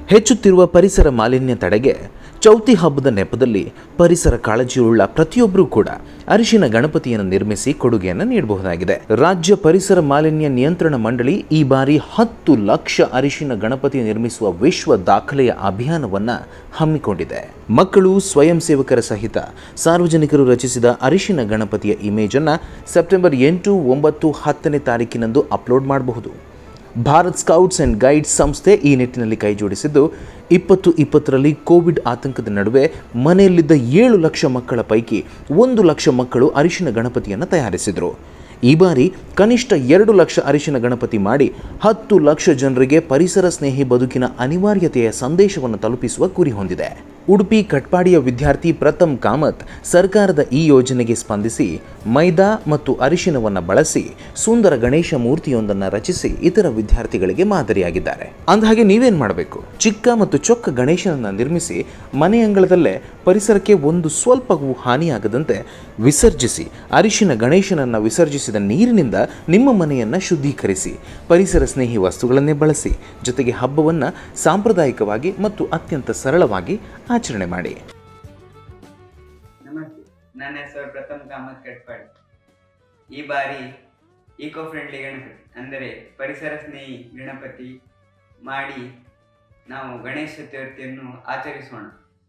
ಹೆಚ್ಚುತ್ತಿರುವ ಪರಿಸರ ಮಾಲಿನ್ಯ ತಡೆಗೆ ಚೌತಿ ಹಬ್ಬದ ನೆಪದಲ್ಲಿ ಪರಿಸರ ಕಾಳಜಿಯುಳ್ಳ ಪ್ರತಿಯೊಬ್ಬರೂ ಕೂಡ ಅರಿಶಿನ ಗಣಪತಿಯನ್ನು ನಿರ್ಮಿಸಿ ಕೊಡುಗೆಯನ್ನು ನೀಡಬಹುದಾಗಿದೆ. ರಾಜ್ಯ ಪರಿಸರ ಮಾಲಿನ್ಯ ನಿಯಂತ್ರಣ ಮಂಡಳಿ ಈ ಬಾರಿ 10 ಲಕ್ಷ ಅರಿಶಿನ ಗಣಪತಿ ನಿರ್ಮಿಸುವ ವಿಶ್ವ ದಾಖಲೆಯ ಅಭಿಯಾನವನ್ನು ಹಮ್ಮಿಕೊಂಡಿದೆ. ಮಕ್ಕಳು, ಸ್ವಯಂ ಸೇವಕರ ಸಹಿತ ಸಾರ್ವಜನಿಕರು ರಚಿಸಿದ ಅರಿಶಿನ ಗಣಪತಿಯ ಇಮೇಜ್ ಅನ್ನು ಸೆಪ್ಟೆಂಬರ್ 8, 9, 10ನೇ ತಾರೀಕಿನಂದು ಅಪ್ಲೋಡ್ ಮಾಡಬಹುದು. ಭಾರತ್ ಸ್ಕೌಟ್ಸ್ ಅಂಡ್ ಗೈಡ್ಸ್ ಸಂಸ್ಥೆ ಈ ನಿಟ್ಟಿನಲ್ಲಿ ಕೈಜೋಡಿಸಿದ್ದು 2020ರಲ್ಲಿ ಕೋವಿಡ್ ಆತಂಕದ ನಡುವೆ ಮನೆಯಲ್ಲಿದ್ದ 7 ಲಕ್ಷ ಮಕ್ಕಳ ಪೈಕಿ 1 ಲಕ್ಷ ಮಕ್ಕಳು ಅರಿಶಿನ ಗಣಪತಿಯನ್ನು ತಯಾರಿಸಿದರು. ಈ ಬಾರಿ ಕನಿಷ್ಠ 2 ಲಕ್ಷ ಅರಿಶಿನ ಗಣಪತಿ ಮಾಡಿ 10 ಲಕ್ಷ ಜನರಿಗೆ ಪರಿಸರ ಸ್ನೇಹಿ ಬದುಕಿನ ಅನಿವಾರ್ಯತೆಯ ಸಂದೇಶವನ್ನು ತಲುಪಿಸುವ ಗುರಿ ಹೊಂದಿದೆ. ಉಡುಪಿ ಕಟ್ಪಾಡಿಯ ವಿದ್ಯಾರ್ಥಿ ಪ್ರಥಮ್ ಕಾಮತ್ ಸರ್ಕಾರದ ಈ ಯೋಜನೆಗೆ ಸ್ಪಂದಿಸಿ ಮೈದಾ ಮತ್ತು ಅರಿಶಿನವನ್ನು ಬಳಸಿ ಸುಂದರ ಗಣೇಶ ಮೂರ್ತಿಯೊಂದನ್ನು ರಚಿಸಿ ಇತರ ವಿದ್ಯಾರ್ಥಿಗಳಿಗೆ ಮಾದರಿಯಾಗಿದ್ದಾರೆ. ಅಂದಹಾಗೆ ನೀವೇನು ಮಾಡಬೇಕು? ಚಿಕ್ಕ ಮತ್ತು ಚೊಕ್ಕ ಗಣೇಶನನ್ನು ನಿರ್ಮಿಸಿ ಮನೆ ಅಂಗಳದಲ್ಲೇ ಪರಿಸರಕ್ಕೆ ಒಂದು ಸ್ವಲ್ಪವೂ ಹಾನಿಯಾಗದಂತೆ ವಿಸರ್ಜಿಸಿ. ಅರಿಶಿನ ಗಣೇಶನನ್ನು ವಿಸರ್ಜಿಸಿದ ನೀರಿನಿಂದ ನಿಮ್ಮ ಮನೆಯನ್ನು ಶುದ್ಧೀಕರಿಸಿ. ಪರಿಸರ ಸ್ನೇಹಿ ವಸ್ತುಗಳನ್ನೇ ಬಳಸಿ. ಜೊತೆಗೆ ಹಬ್ಬವನ್ನು ಸಾಂಪ್ರದಾಯಿಕವಾಗಿ ಮತ್ತು ಅತ್ಯಂತ ಸರಳವಾಗಿ ಆಚರಣೆ ಮಾಡಿ. ನಮಸ್ತೆ, ನನ್ನ ಹೆಸರು ಪ್ರಥಮ್ ಕಾಮತ್ ಕಟ್ಪಾಡಿ. ಈ ಬಾರಿ ಈಕೋ ಫ್ರೆಂಡ್ಲಿ ಗಣಪತಿ ಅಂದರೆ ಪರಿಸರ ಸ್ನೇಹಿ ಗಣಪತಿ ಮಾಡಿ ನಾವು ಗಣೇಶ ಚತುರ್ಥಿಯನ್ನು ಆಚರಿಸೋಣ.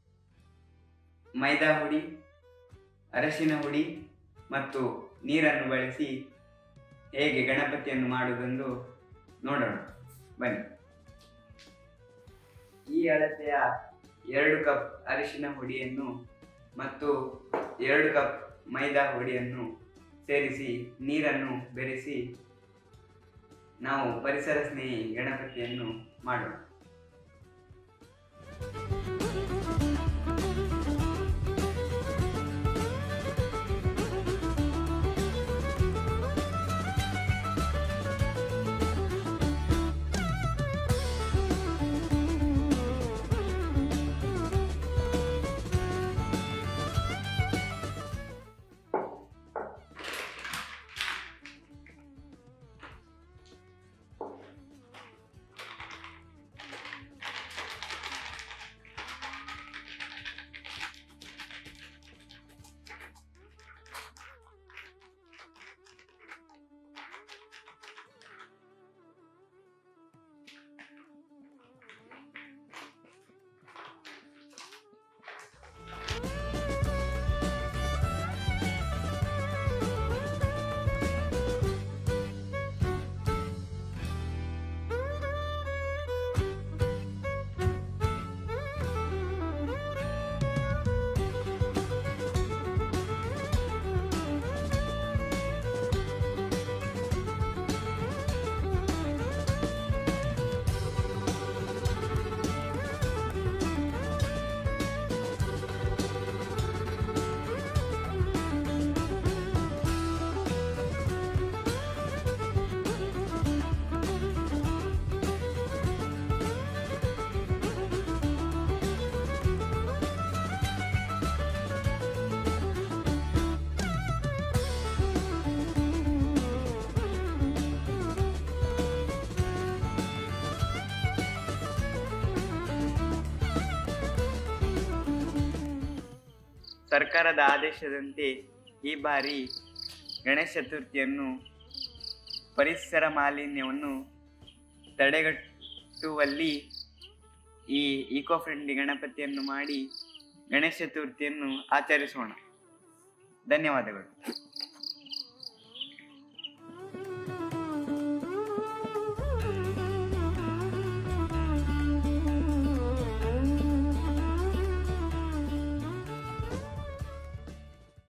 ಮೈದಾ ಹುಡಿ, ಅರಶಿನ ಹುಡಿ ಮತ್ತು ನೀರನ್ನು ಬಳಸಿ ಹೇಗೆ ಗಣಪತಿಯನ್ನು ಮಾಡುವುದೆಂದು ನೋಡೋಣ ಬನ್ನಿ. ಈ ಅಳತೆಯ 2 ಕಪ್ ಅರಿಶಿನ ಹುಡಿಯನ್ನು ಮತ್ತು 2 ಕಪ್ ಮೈದಾ ಹುಡಿಯನ್ನು ಸೇರಿಸಿ ನೀರನ್ನು ಬೆರೆಸಿ ನಾವು ಪರಿಸರ ಸ್ನೇಹಿ ಗಣಪತಿಯನ್ನು ಮಾಡೋಣ. ಸರ್ಕಾರದ ಆದೇಶದಂತೆ ಈ ಬಾರಿ ಗಣೇಶ ಚತುರ್ಥಿಯನ್ನು ಪರಿಸರ ಮಾಲಿನ್ಯವನ್ನು ತಡೆಗಟ್ಟುವಲ್ಲಿ ಈ ಈಕೋ ಫ್ರೆಂಡ್ಲಿ ಗಣಪತಿಯನ್ನು ಮಾಡಿ ಗಣೇಶ ಚತುರ್ಥಿಯನ್ನು ಆಚರಿಸೋಣ. ಧನ್ಯವಾದಗಳು.